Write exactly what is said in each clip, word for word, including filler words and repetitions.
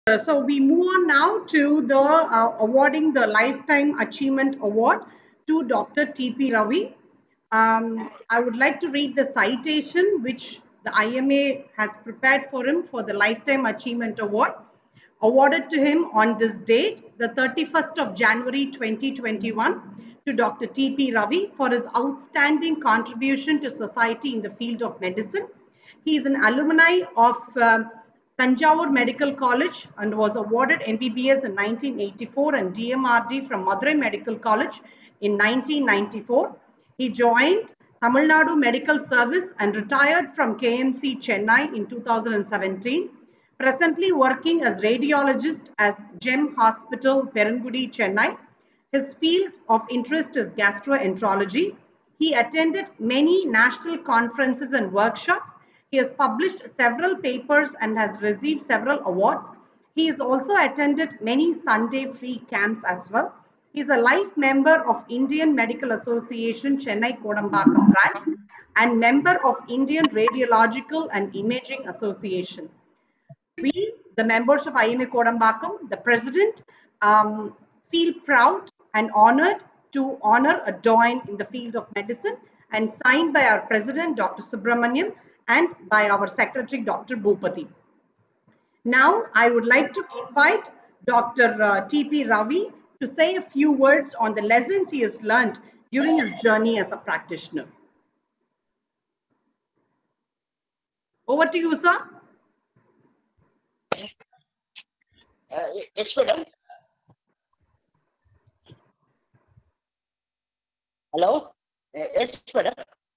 Uh, so we move on now to the uh, awarding the Lifetime Achievement Award to Doctor T P Ravi. Um, I would like to read the citation which the I M A has prepared for him for the Lifetime Achievement Award, awarded to him on this date, the thirty-first of January twenty twenty-one, to Doctor T P Ravi for his outstanding contribution to society in the field of medicine. He is an alumni of um, Tanjavur Medical College and was awarded M B B S in nineteen eighty-four and D M R D from Madurai Medical College in nineteen ninety-four. He joined Tamil Nadu Medical Service and retired from K M C Chennai in two thousand seventeen. Presently working as radiologist as GEM Hospital, Perungudi, Chennai. His field of interest is gastroenterology. He attended many national conferences and workshops. He has published several papers and has received several awards. He has also attended many Sunday free camps as well. He is a life member of Indian Medical Association Chennai Kodambakkam branch and member of Indian Radiological and Imaging Association. We, the members of I M A Kodambakkam, the president, um, feel proud and honored to honor a doyen in the field of medicine and signed by our president, Doctor Subramaniam, and by our secretary, Doctor Bhupati. Now, I would like to invite Doctor Uh, T P Ravi to say a few words on the lessons he has learned during his journey as a practitioner. Over to you, sir. Uh, yes, madam. Hello? Uh, yes, madam.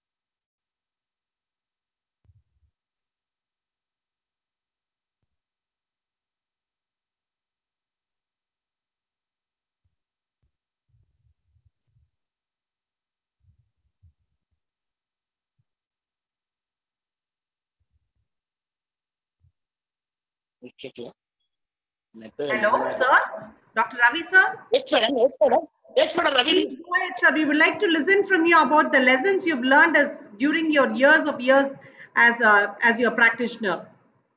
Hello, sir. Doctor Ravi, sir. Yes, madam. Yes, madam. Yes, madam. Ravi. Please go ahead, sir. We would like to listen from you about the lessons you've learned as during your years of years as a as your practitioner.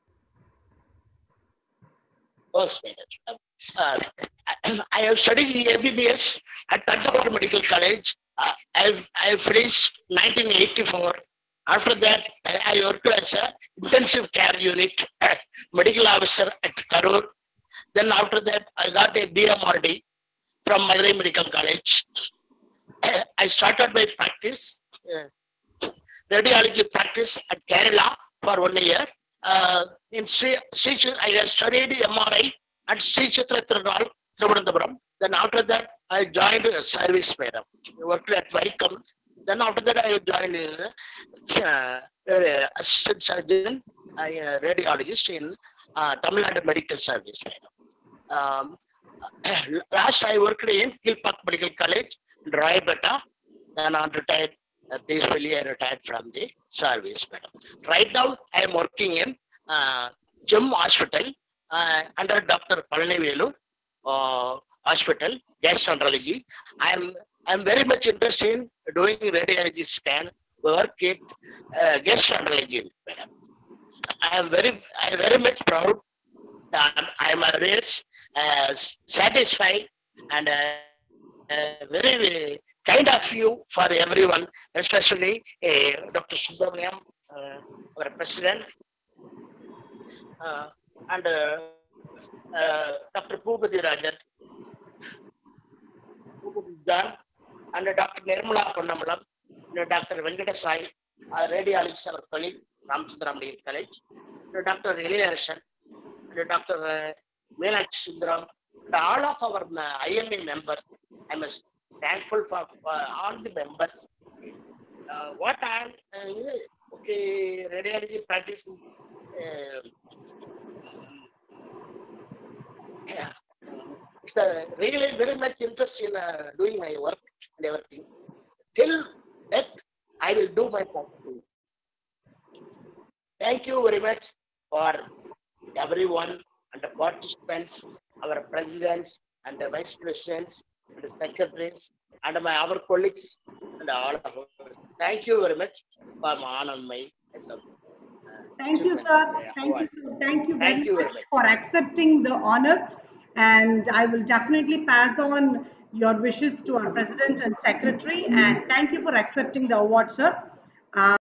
Yes, madam. Uh, I, I have studied M B B S at Tanjavur Medical College. Uh, I've I finished nineteen eighty-four. After that, I, I worked as a intensive care unit uh, medical officer at Karur. Then after that, I got a D M R D from Madurai Medical College. I started my practice, uh, radiology practice at Kerala for one year. Uh, in Sri, Sri, I studied M R I at Sri Chitra Tirunal, Thiruvananthapuram. Then after that, I joined a service, madam. I worked at Vaikom. Then after that, I joined uh, uh, assistant surgeon, uh, radiologist in uh, Tamil Nadu Medical Service, madam. Um, last I worked in Kilpak Medical College, Raibata. Then I retired, uh, peacefully I retired from the service, madam. Right now I am working in uh, GEM Hospital uh, under Doctor Palanivelu uh, Hospital, gastroenterology. I am I am very much interested in doing radiology scan work in uh, gastroenterology, madam. I am very I am very much proud. Um, I am always uh, satisfied and uh, uh, very, very kind of you for everyone, especially uh, Doctor Subramaniam, uh, our president, uh, and uh, uh, Doctor Bhupati Rajan, John, and Doctor Nirmala Ponnambalam, and Doctor Venkata Sai, uh, radiologist, our colleague, Ramchandra Medical College, and Doctor Elena Rashan, and Doctor Uh, Meenakshi Sundaram, all of our uh, I M A members. I am thankful for uh, all the members. Uh, what I am, uh, okay, radiology practice, uh, yeah, it's uh, really very much interest in uh, doing my work and everything. Till that, I will do my part. Thank you very much for everyone and the participants, our presidents and the vice presidents and the secretaries and my our colleagues and all of us. Thank you very much for my honor my myself. Thank you, achievement of sir. the Thank you, award. sir. Thank you Thank very you very much much. for accepting the honor. And I will definitely pass on your wishes to our president and secretary. And thank you for accepting the award, sir. Uh,